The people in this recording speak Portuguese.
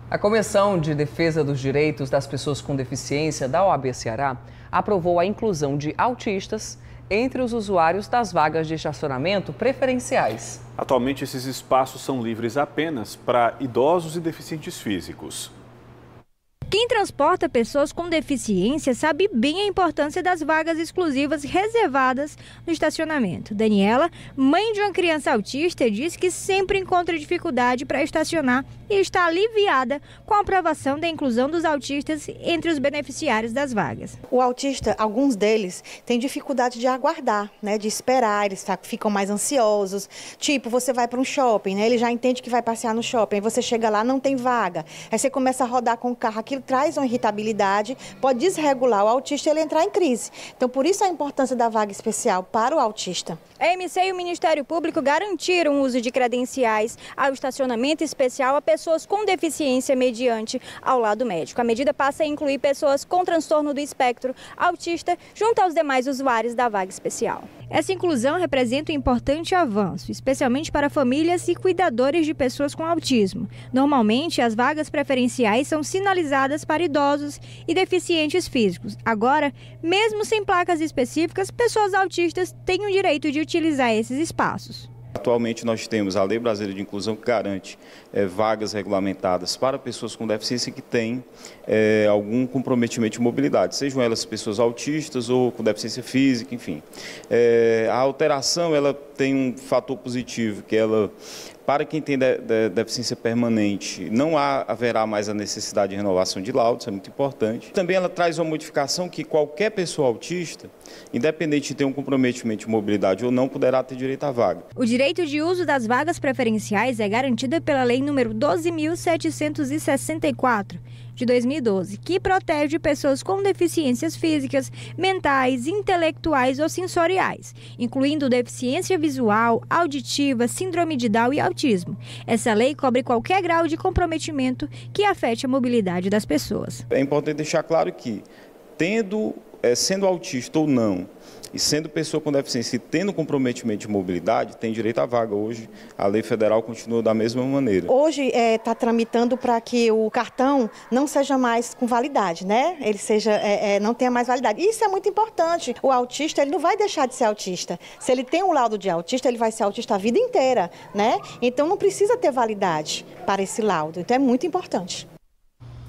A Comissão de Defesa dos Direitos das Pessoas com Deficiência da OAB Ceará aprovou a inclusão de autistas entre os usuários das vagas de estacionamento preferenciais. Atualmente, esses espaços são livres apenas para idosos e deficientes físicos. Quem transporta pessoas com deficiência sabe bem a importância das vagas exclusivas reservadas no estacionamento. Daniela, mãe de uma criança autista, diz que sempre encontra dificuldade para estacionar e está aliviada com a aprovação da inclusão dos autistas entre os beneficiários das vagas. O autista, alguns deles, têm dificuldade de aguardar, de esperar, eles ficam mais ansiosos. Tipo, você vai para um shopping, ele já entende que vai passear no shopping, aí você chega lá, não tem vaga. Aí você começa a rodar com o carro, aquilo traz uma irritabilidade, pode desregular o autista e ele entrar em crise. Então, por isso a importância da vaga especial para o autista. A MC e o Ministério Público garantiram o uso de credenciais ao estacionamento especial a pessoas com deficiência mediante ao lado médico. A medida passa a incluir pessoas com transtorno do espectro autista junto aos demais usuários da vaga especial. Essa inclusão representa um importante avanço, especialmente para famílias e cuidadores de pessoas com autismo. Normalmente, as vagas preferenciais são sinalizadas para idosos e deficientes físicos. Agora, mesmo sem placas específicas, pessoas autistas têm o direito de utilizar esses espaços. Atualmente nós temos a Lei Brasileira de Inclusão que garante vagas regulamentadas para pessoas com deficiência que têm algum comprometimento de mobilidade, sejam elas pessoas autistas ou com deficiência física, enfim. A alteração ela tem um fator positivo, que ela, para quem tem deficiência permanente, não haverá mais a necessidade de renovação de laudo, isso é muito importante. Também ela traz uma modificação que qualquer pessoa autista, independente de ter um comprometimento de mobilidade ou não, poderá ter direito à vaga. O direito de uso das vagas preferenciais é garantido pela Lei nº 12.764, de 2012, que protege pessoas com deficiências físicas, mentais, intelectuais ou sensoriais, incluindo deficiência visual, auditiva, síndrome de Down e autismo. Essa lei cobre qualquer grau de comprometimento que afete a mobilidade das pessoas. É importante deixar claro que, sendo autista ou não, e sendo pessoa com deficiência e tendo comprometimento de mobilidade, tem direito à vaga. Hoje, a lei federal continua da mesma maneira. Hoje está tramitando para que o cartão não seja mais com validade, Ele não tenha mais validade. Isso é muito importante. O autista, ele não vai deixar de ser autista. Se ele tem um laudo de autista, ele vai ser autista a vida inteira, Então não precisa ter validade para esse laudo. Então é muito importante.